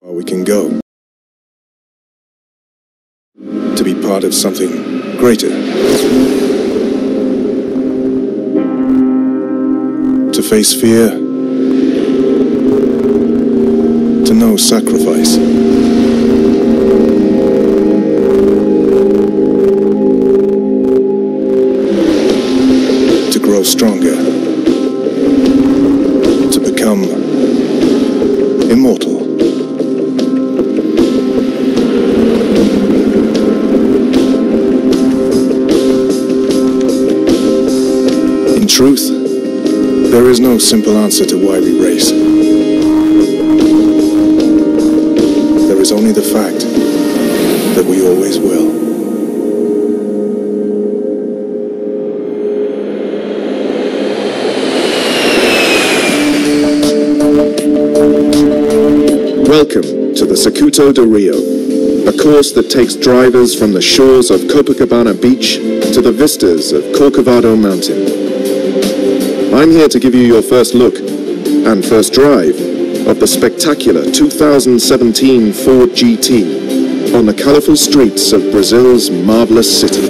We can go. To be part of something greater. To face fear. To know sacrifice. To grow stronger. To become immortal. In truth, there is no simple answer to why we race. There is only the fact that we always will. Welcome to the Circuito de Rio, a course that takes drivers from the shores of Copacabana Beach to the vistas of Corcovado Mountain. I'm here to give you your first look and first drive of the spectacular 2017 Ford GT on the colorful streets of Brazil's marvelous city.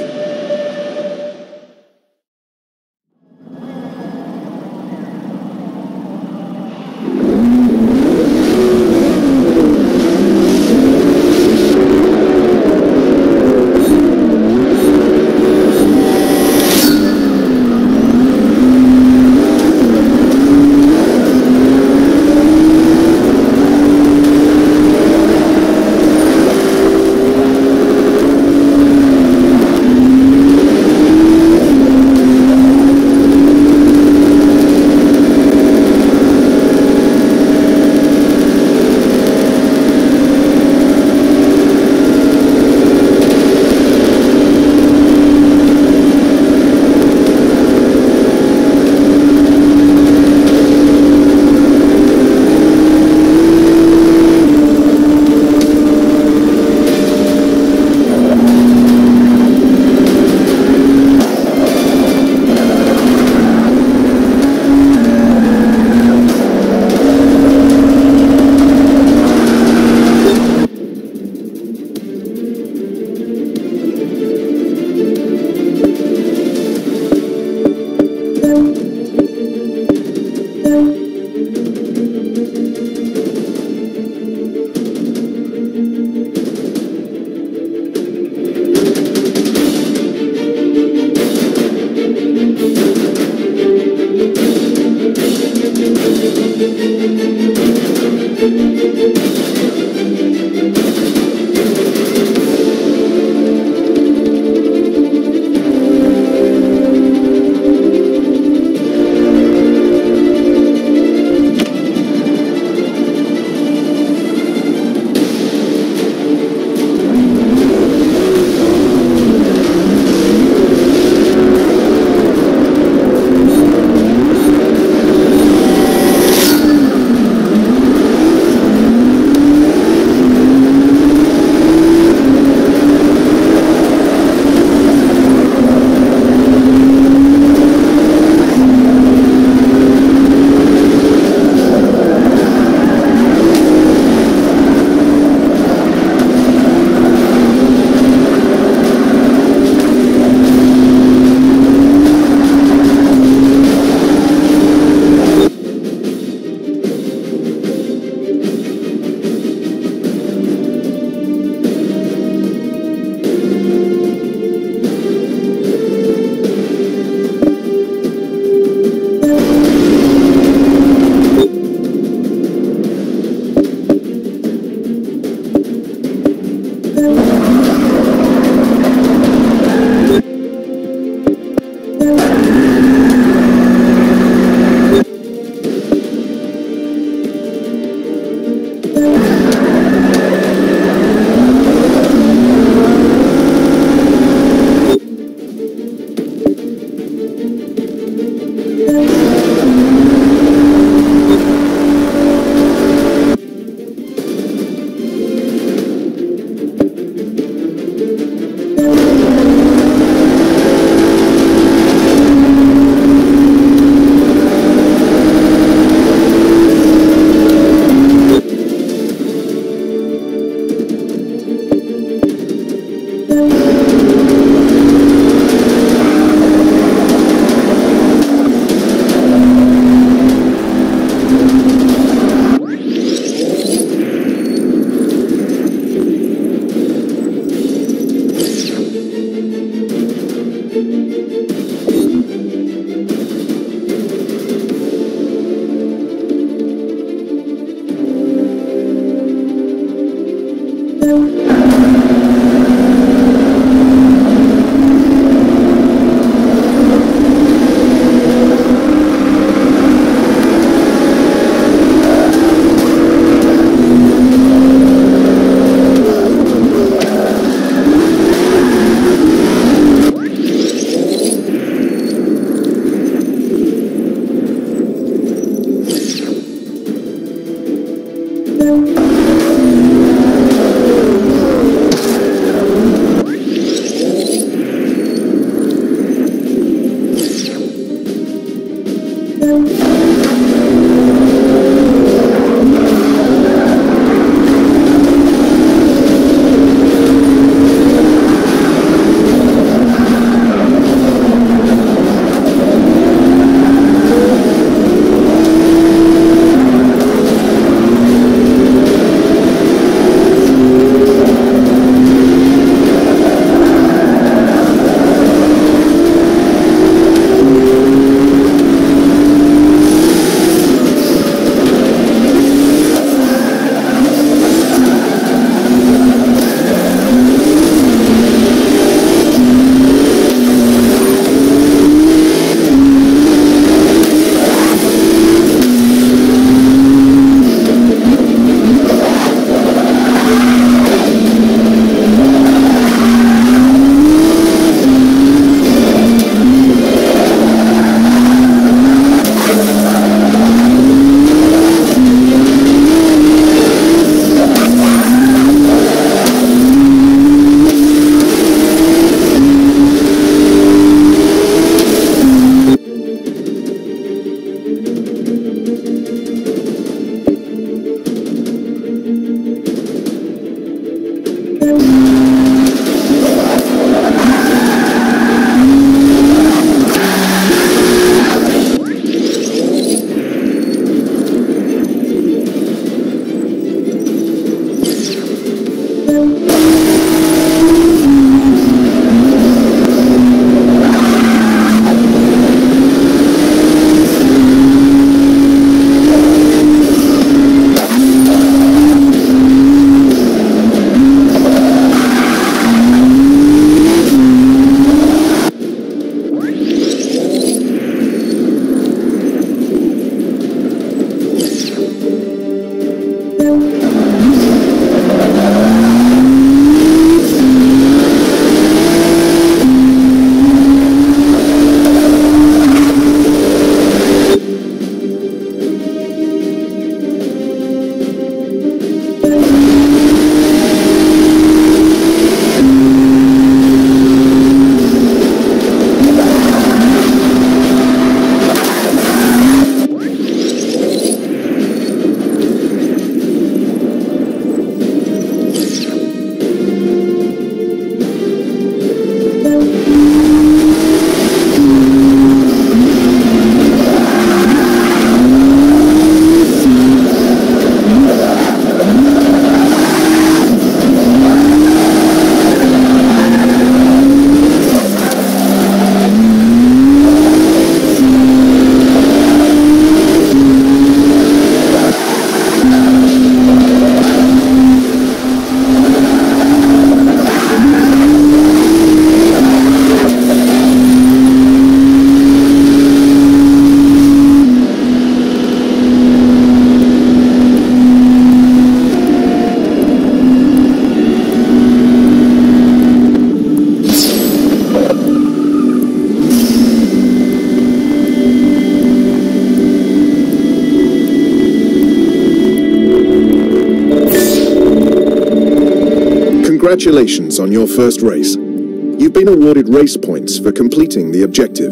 Congratulations on your first race. You've been awarded race points for completing the objective.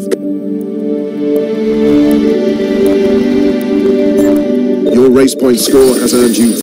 Your race point score has earned you